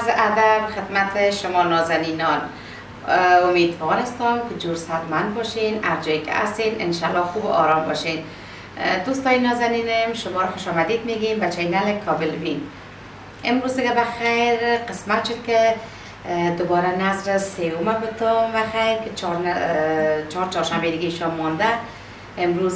عرض ادب خدمت شما نازنینان. امیدوار هستم که جور صحتمند باشین، هر جایی که هستین انشالله خوب و آرام باشین. دوستای نازنینم شما رو خوش آمدید میگیم به چینل کابل وین. امروز دیگه بخیر قسمت شد که دوباره نظر سوم بتون بخیر که چهار چهارشنبه دیگه شام مانده. امروز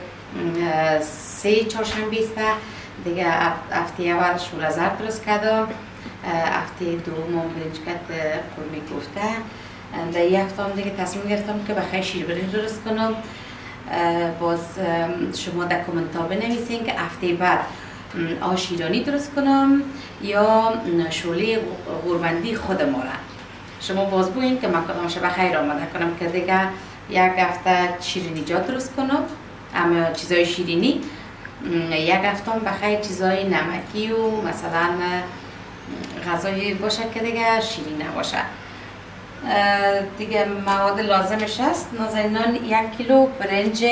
3 چهارشنبه است دیگه. هفته اول شورزر درست کردم، هفته دوم برنج کت قرمه گفته. در یک هفته هم دیگه تصمیم گرفتم که بخیر شیر برنج درست کنم. باز شما در کامنت ها بنویسین که هفته بعد آش ایرانی درست کنم یا شوله قورمندی خود ما را. شما باز بوین که من کدامش بخیر آماده کنم که دیگه یک هفته شیرینیجات درست کنم، اما چیزای شیرینی. یک هفته بخیر چیزای نمکی و مثلا غذایی باشه که دیگه شیرین نباشه. دیگه مواد لازمش هست نازنینان: 1 کیلو برنج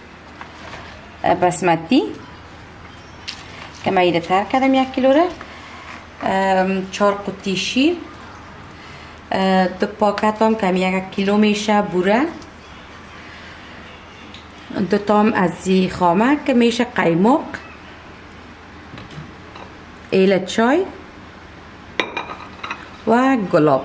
بسمتی که من ایره تر کردم 1 کیلو را، 4 قطی شیر، 2 پاکت هم که 1 کیلو میشه بوره، 2 تام از زی خامه که میشه قیماق، ایل چای و گلاب.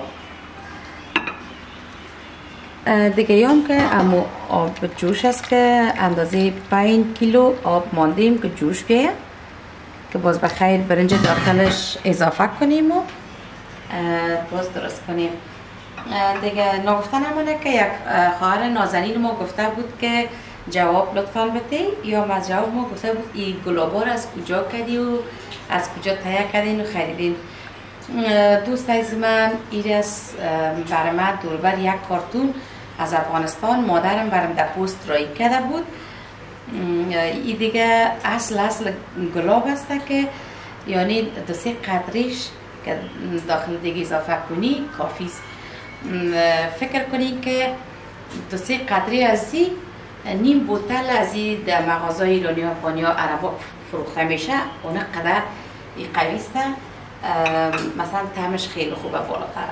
دیگه هم که امو آب جوش است که اندازه 5 کیلو آب ماندیم که جوش بیاید که باز بخیر برنج داخلش اضافه کنیم و باز درست کنیم. دیگه نگفته نمونه که یک خواهر نازنین ما گفته بود که جواب لطفا بده، یا از جواب ما گفته بود این گلابا رو از کجا کردی و از کجا تهیه کردین و خریدین. دوست عزیز من این برای من دوربر یک کارتون از افغانستان مادرم برام در پست رایی کرده بود. این دیگه اصل گلاب است که یعنی 2-3 قطرهش که داخل دیگه اضافه کنی کافی است. فکر کنی که 2-3 قطره از نیم بوتل از این در مغازه ایرانی ها افغانی ها عربا فروخته میشه. اون قدر این قوی است، مثلا طعمش خیلی خوبه بالاتر.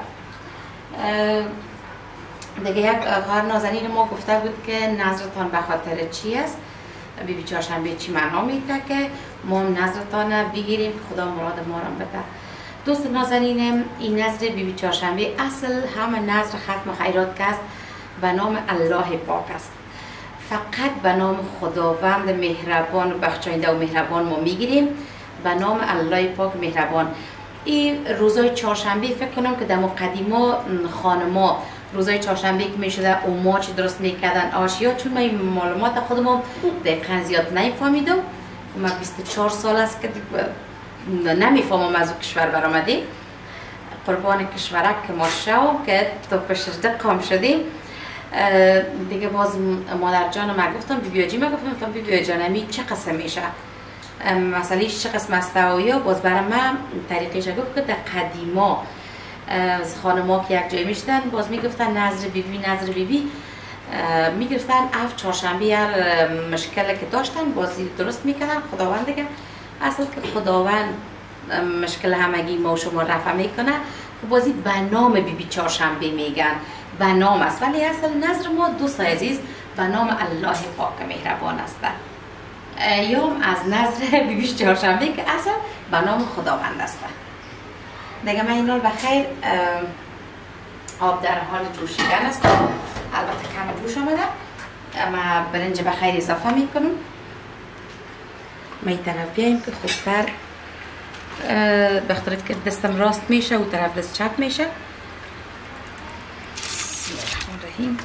دیگه یک خواهر نازنین ما گفته بود که نظرتان به خاطر چی است؟ بی چهارشنبه چی معنا میده که ما نظرتان بگیریم که خدا مراد ما را بده. دوست نازنینم این نظر بی چهارشنبه اصل همه نظر ختم خیرات که است به نام الله پاک است. فقط به نام خداوند مهربان و بخشاینده و مهربان ما میگیریم، به نام الله پاک مهربان. این روزای چهارشنبه فکر کنم که در قدیما خانما روزای چهارشنبه که میشده اوماچ درست میکردن آشیا، چون من معلومات خودم دقیقا زیاد نمیفهمیدم. من 24 سال است که نمیفهمم از او کشور برآمدیم. قربان کشورک که ما شو که تو پشت دقام شدیم. دیگه باز مادر جان ما گفتم بیبیاجی ما گفتم بیبیا جانمی چه قسم میشه مثلا چه قسم است و باز برای من طریقش گفت که در قدیما خانم‌ها که یک جای میشدن باز میگفتن نظر بیبی میگفتن اف چهارشنبه هر مشکل که داشتن بازی درست میکردن. خداوند دیگه اصل که خداوند مشکل همگی ما و شما رفع میکنه، بازی به نام بیبی چهارشنبه میگن، به نام است، ولی اصل نظر ما دوست عزیز به نام الله پاک مهربان است. یا از نظر بیبی چهارشنبه که اصل به نام خداوند است. دیگه من اینا بخیر آب در حال جوشیدن است، البته کم جوش آمده، اما برنج بخیر اضافه میکنم. ما این طرف بیاییم که خوبتر بخاطر که دستم راست میشه و طرف دست چپ میشه. بسم الله الرحمن الرحیم.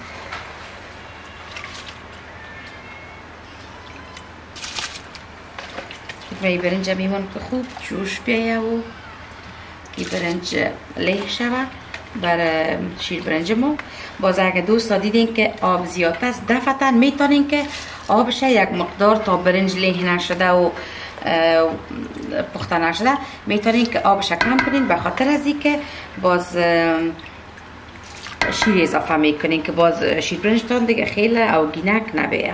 این برنج میمون که خوب جوش بیایه و این برنج لیه شود برای شیر برنج ما. باز اگه دوستا دیدین که آب زیاد است دفعتا میتونین که آبش یک مقدار تا برنج لیه نشده و پخته نشده میتونین که آبش کم کنین، به خاطر از اینکه باز شیر اضافه میکنین که باز شیر برنجتان دیگه خیلی اوگینک نبیه.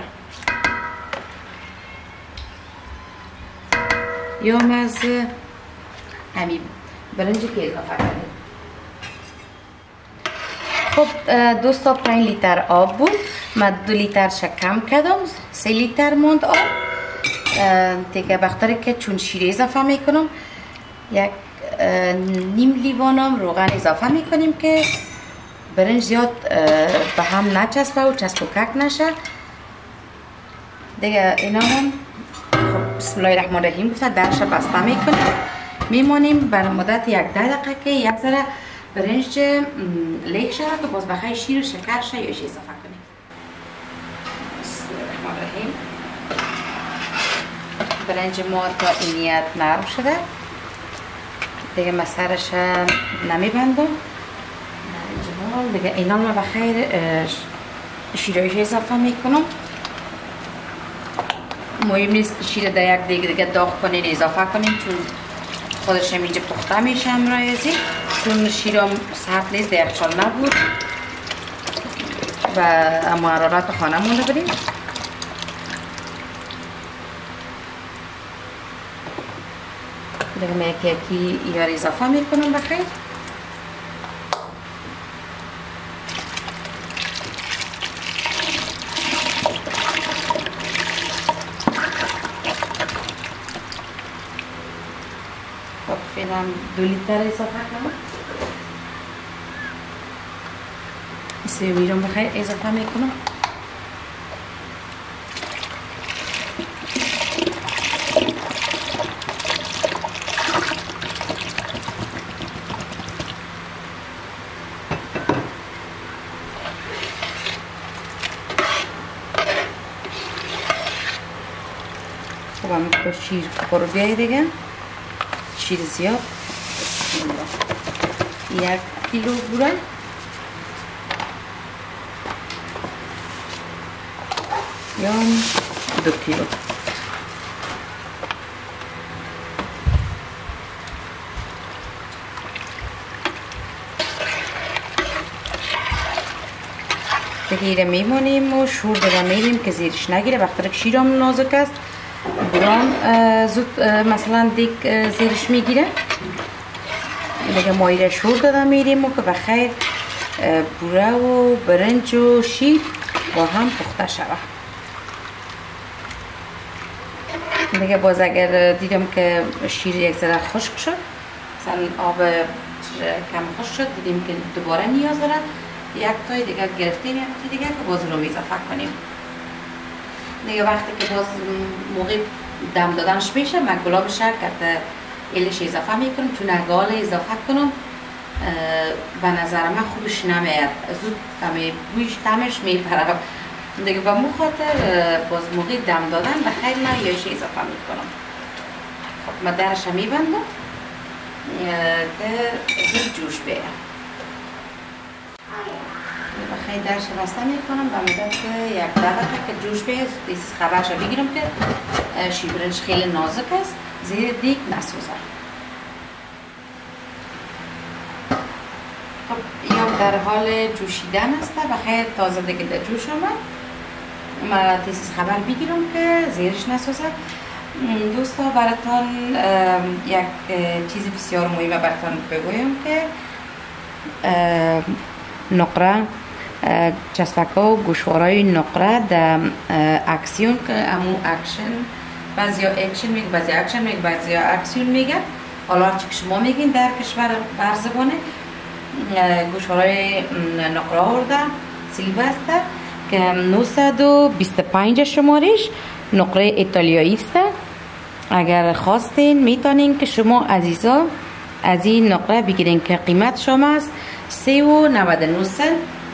یا از همین برنجی که اضافه کنیم. خب دوستا 5 لیتر آب بود، من 2 لیتر کم کردم، 3 لیتر موند آب دیگه. بخاطر که چون شیر اضافه میکنم یک نیم لیوانم روغن اضافه میکنیم که برنج زیاد به هم نچسبه و چسب و کک نشه دیگه. اینا هم خب بسم الله الرحمن الرحیم گفتن درش بسته میکنیم، میمانیم بر مدت 10 دقیقه که یک ذره برنج لیک شود که باز بخیر شیر و شکر شه یا اضافه کنیم. بسم الله الرحمن الرحیم. برنج ما تا اینیت نرم شده دیگه، من سرش نمیبندم دیگه. اینا ما بخیر شیرایش اضافه میکنم. مهم نیست که شیر در یک دیگه داغ کنین اضافه کنین، چون خودش اینجا پخته میشه امرایزی، چون شیرم سرد نیست، در یخچال نبود و اما حرارت خانه مونده بریم. دیگه من یکی ایار اضافه میکنم بخیر. خب فعلا 2 لیتر اضافه کنم. سیوی رو بخیر اضافه میکنم. خب هم با شیر خورو بیایی دیگه، شیر زیاد. بسم الله. 1 کیلو بوره، یا 2 کیلو. دیگه میمونیم و شور دیگه میریم که زیرش نگیره. وقتی که شیرم نازک است برام زود مثلا دیگه زیرش میگیره دیگه. مایره شور داده میریم و که بخیر بوره و برنج و شیر با هم پخته شود دیگه. باز اگر دیدم که شیر یک ذره خشک شد، مثلا آب کم خشک شد، دیدیم که دوباره نیاز داره، یک تای دیگه گرفتیم، یک تای دیگه که باز رو اضافه کنیم دیگه. وقتی که باز موقع دم دادنش میشه، من گلاب شکر ایلش اضافه میکنم، چون اگه اضافه کنم به نظر من خوبش نمیاد، زود بویش تمش میپره دیگه. به مو خاطر باز موقع دم دادن بخیر من یایش اضافه میکنم. خب من درش میبندم که زود جوش بیاره. بخیر درش بسته میکنم به مدت 1 دقیقه که جوش بیاره. دیس خبرش بگیرم که شیر برنج خیلی نازک است، زیر دیگ نسوزه. خب یا در حال جوشیدن است، بخیر تازه دیگه در جوش آمد. ما دیس خبر بگیرم که زیرش نسوزه. دوستا براتون یک چیز بسیار مهمه براتون بگویم که نقره چسبکا و گوشوارای نقره در اکسیون که امو اکشن، بعضی اکشن میگه، بعضی اکشن میگه، بعضی اکسیون میگه. حالا چی که شما میگین در کشور بر زبانه گوشوارای نقره آورده سیلوستر که 925 شمارش نقره ایتالیایی است. اگر خواستین میتونین که شما عزیزا از این نقره بگیرین که قیمت شما است 3.99 سنت.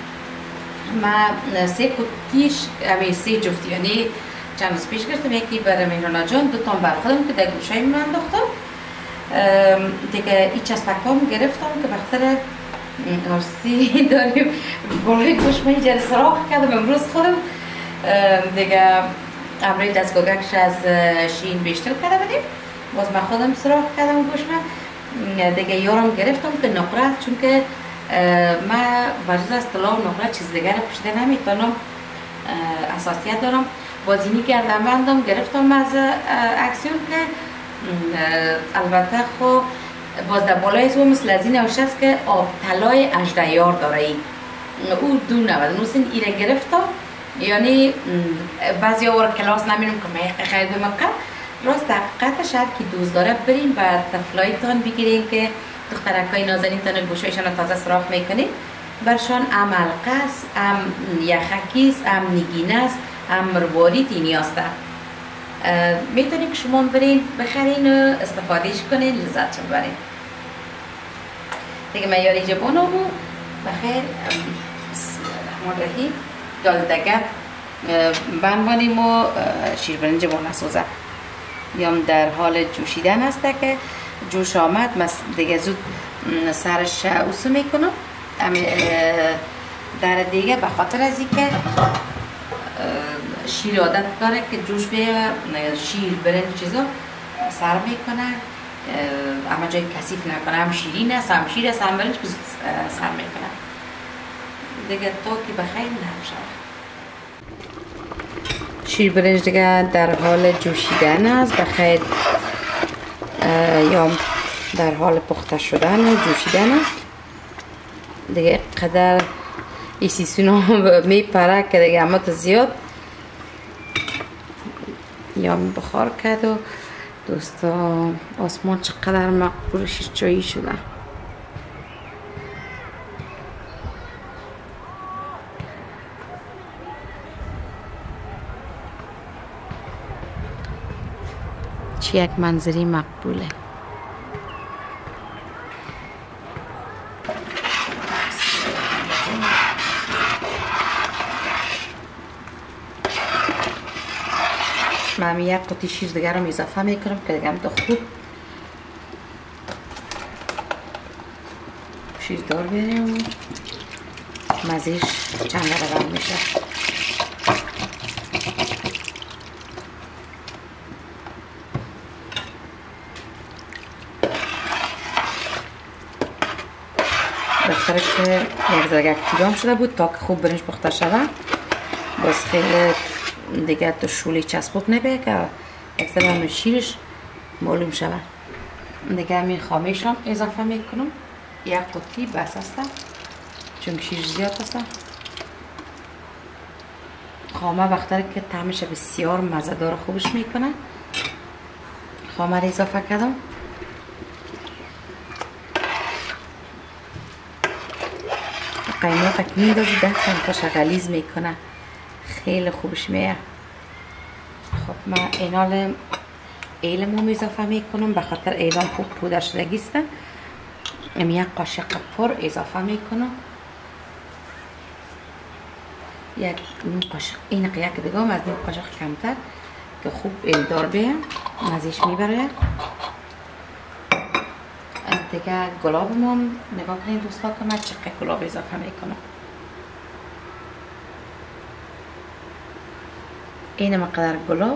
من 3 کتیش همین 3 جفتی، یعنی چند روز پیش گرفتم، یکی برای مهرانا جان، 2 تا بر خودم که در گوشای من انداختم دیگه. این چسبکام گرفتم که بخاطر ارسی داریم بالای گوش من اینجا سراخ کردم امروز خودم دیگه. امروی دستگاهش از شین بیشتر کرده بودیم، باز من خودم سراخ کردم گوش من دیگه. یارم گرفتم که نقره، چون که من ورزش از طلا و نقره چیز دیگر پوشیده نمیتونم، اساسیت دارم. بازینی کردم بندم گرفتم از اکسیون که البته خب باز در بالای از مثل از این نوشته است که آب طلای اژدهیار داره ای. او 2.99 ایره گرفته، یعنی بعضی ها کلاس نمیرم که من خیلی بمکن راست حقیقتش هر کی دوست داره برین و طفلایتان بگیرین که دخترکای نازنینتان گوشایشان تازه سراخ میکنین برشان هم حلقه است، هم یخکی است، هم نگینه است، هم مروارید اینی است. میتونید که شما برین بخرین و استفادهش کنین، لذت ببرین. دیگه من یاری جبانو بخیر بسم الله الرحمن الرحیم دالدگه بنبانیم و شیر برنج بانه سوزه یام در حال جوشیدن است که جوش آمد دیگه زود سرش اوسو میکنم در دیگه به خاطر از اینکه شیر عادت داره که جوش به شیر برنج چیزا سر میکنه اما جای کثیف نکنه، هم شیرین است هم شیر است هم برنج که سر میکنه دیگه تا که بخیر نرم شود. شیر برنج دیگه در حال جوشیدن است بخیر یا در حال پخته شدن و جوشیدن است دیگه قدر ایسیسونا میپره که دیگه اما تا زیاد یا بخار کرد و دوستا آسمان چقدر مقبول شیرچایی شده. چی یک منظری مقبوله. من یک قطعه شیر دیگر رو اضافه میکنم که دیگه هم تا خوب شیردار بیاریم و مزیش چند روان میشه. بخاطرش یک ذره گیرام شده بود تا که خوب برنج پخته شود باز خیلی دیگه تو شولی چسبوک نبیه که اکثر همه شیرش معلوم شود. دیگه همین خامیش هم اضافه میکنم یک قطعی بس است چون شیرش زیاد است. خامه وقتی که طعمش بسیار مزه‌دار خوبش میکنه خامه رو اضافه کردم. قیمت که میدازی دستم پاش غلیظ میکنه خیلی خوبش میه. خب من اینال ایلمو اضافه میکنم به خاطر ایلام خوب پودر شدگی است. یک قاشق پر اضافه میکنم یک نیم قاشق این یک دیگه از نیم قاشق کمتر که خوب ایلدار بیه مزیش میبره. دیگه گلاب ما نگاه کنید دوستا که من چقدر گلاب اضافه میکنم. این مقدار گلاب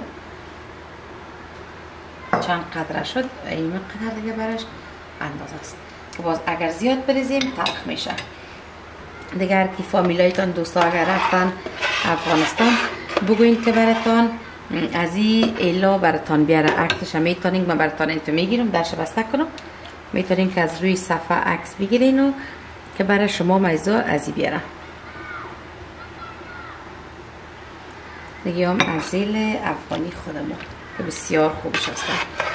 چند قدر شد این مقدار دیگه برش اندازه است که باز اگر زیاد بریزیم تلخ میشه. دیگه هر کی فامیلایتان دوستا اگر رفتن افغانستان بگوین که براتان از این ایلا براتان بیاره عکسش میتونین من براتان انتو میگیرم درش بسته کنم میتونین که از روی صفحه عکس بگیرین و که برای شما مزه از این بیاره. دیگه هم ازیل افغانی خودمون که بسیار خوبش هست.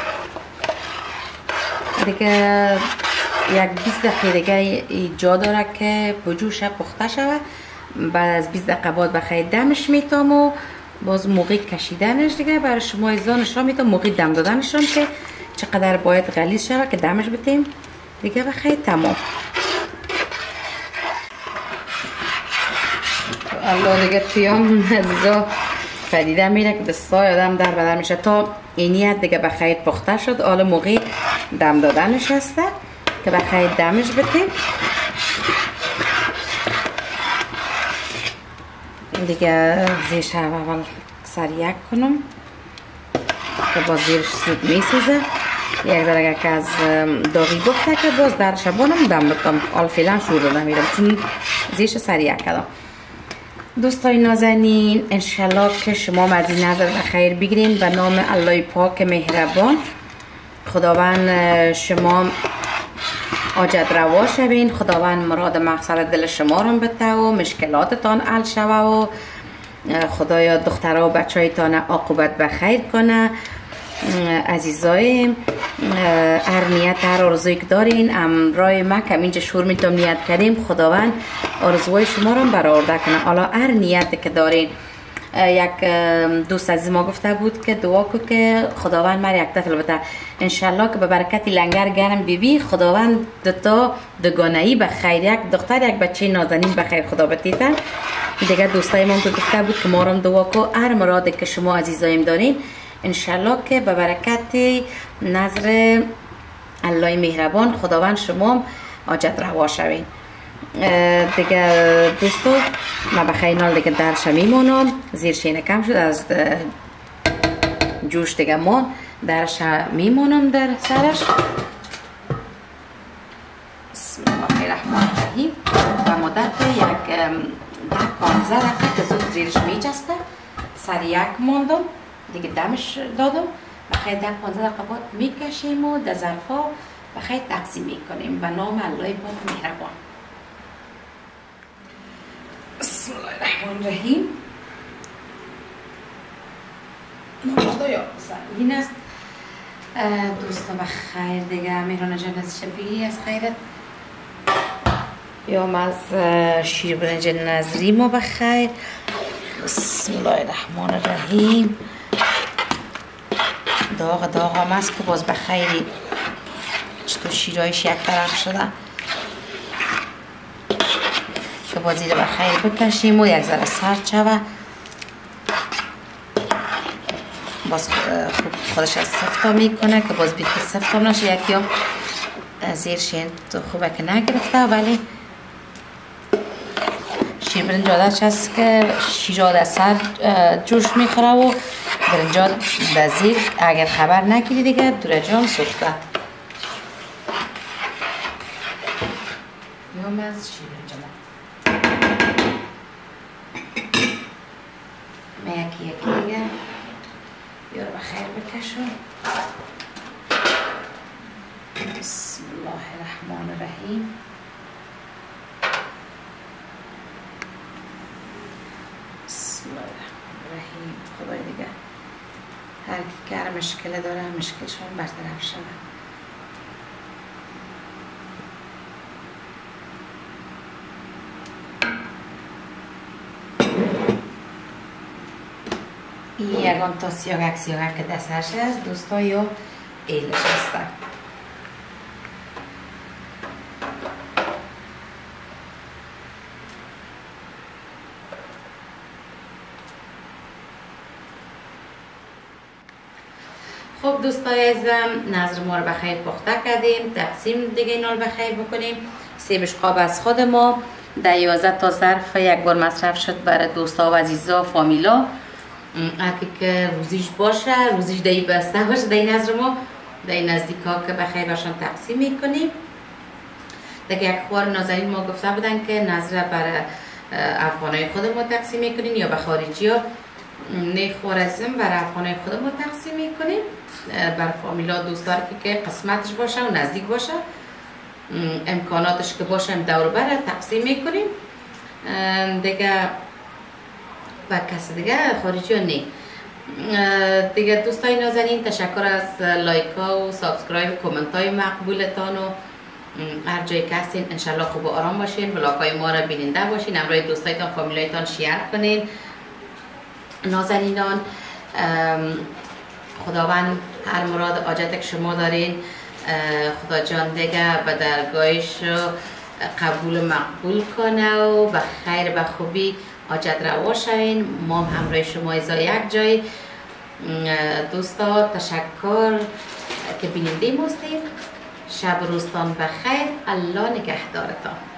دیگه یک 20 دقیقه دیگه جا داره که بجوش پخته شود. بعد از 20 دقیقه بعد بخیر دمش میتام و باز موقع کشیدنش دیگه برای شما ایزانش را میتام موقع دم دادنش را که چقدر باید غلیظ شود که دمش بتیم دیگه بخیر تمام. الله دیگه تویام عزیزا پدیده میره که دستای آدم در بدر میشه تا اینیت دیگه بخیر پخته شد. حالا موقع دم دادنش هسته که بخیر دمش بتیم دیگه زیرش اول سریع کنم که باز زیرش زود میسوزه. یک ذره که از داغی بخته که باز در شبانم دم بتم حال فعلا شور دادم میرم چون زیرش سریع کردم. دوستای نازنین انشالله که شما مزید نظر بخیر بگیرین به نام الله پاک مهربان. خداوند شما حاجت روا شوین. خداوند مراد مقصد دل شما رو بده و مشکلاتتان حل شوه و خدایا دخترها و بچه‌هایتان عاقبت به خیر کنه. عزیزای، هر نیت هر آرزویی که دارین امرای ما که اینجا شور میتونم نیت کردیم، خداوند آرزوهای شما رو برآورده کنه. حالا هر نیتی که دارین، یک دوست عزیز ما گفته بود که دعا کو که خداوند مرا یک دفعه بده، انشالله که به برکت لنگر گرم بیبی خداوند دوتا دوگانه‌ای به خیر، یک دختر یک بچه نازنین به خیر خدا بتیتن. دیگه دوستای ما گفته بود که ما رو دعا کو هر مرادی که شما عزیزایم دارین انشالله که به برکت نظر الله مهربان خداوند شما حاجت روا شوین. دیگه دوستو ما بخیر نال دیگه درش میمونم، زیر شینه کم شد از جوش دیگه من درش میمونم در سرش. بسم الله الرحمن الرحیم. و مدت یک 15 دقیقه که زود زیرش میچسته، سر یک موندم دیگه دمش دادم. بخیر 10-15 دقیقه بعد میکشیم و در ظرفا بخیر تقسیم میکنیم به نام الله پاک مهربان. بسم الله الرحمن الرحیم. خدایا این است دوستا بخیر دیگه. مهران جان از شبیه از خیرت یا از شیر برنج نظری ما بخیر. بسم الله الرحمن الرحیم. داغ هم است که باز بخیری چطور شیرایش یک طرف شده که باز زیر بخیر بکشیم و یک ذره سرد شوه، باز خوب خودش از سفتا میکنه که باز بیت سفتا نشه. یکی هم زیر شین تو خوبه که نگرفته، ولی شیر برنج عادتش هست که شیرا در سر جوش میخوره و برنجا در زیر اگر خبر نگیری دیگه درجان سوخته. یوم از شیر برنج من یکی دیگه یا رو بخیر بکشم. بسم الله الرحمن الرحیم. بسم الله الرحمن الرحیم. خدای دیگه هر کی که مشکل داره مشکلشون برطرف شده. یگان تا سیاگک که دستش هست دوستا یا ایلش هستن. خب دوستای عزیزم، نظر ما رو بخیر پخته کردیم، تقسیم دیگه اینا رو بخیر بکنیم. 3 بشقاب از خود ما در 11 تا ظرف یک بار مصرف شد برای دوستا و عزیزا فامیلا. اگه که روزیش باشه، روزیش دهی بسته باشه در این نظر ما، در این نزدیکا که بخیر باشن تقسیم میکنیم. دیگه یک خوار نازنین ما گفته بودن که نظر برای افغانای خود ما تقسیم میکنیم یا به خارجی ها. نه خوارزم برای افغانای خود ما تقسیم میکنیم، برای فامیلا دوستار که قسمتش باشه و نزدیک باشه، امکاناتش که باشه دور بره تقسیم میکنیم دیگه. و کسی دیگه خارجی ها نه دیگه. دوستای نازنین تشکر از لایک ها و سابسکرایب و کامنت های مقبولتان و هر جایی که هستین انشالله خوب و آرام باشین، ولاگ های ما را بیننده باشین، همراه دوستایتان فامیلایتان شیر کنین. نازنینان، خداوند هر مراد حاجت که شما دارین خدا جان دیگه به درگاهش قبول و مقبول کنه و به خیر به خوبی حاجت روا شوین. ما همراه شما ازای یک جای. دوستا تشکر که بیننده ما هستید. شب روزتان بخیر. الله نگهدارتان.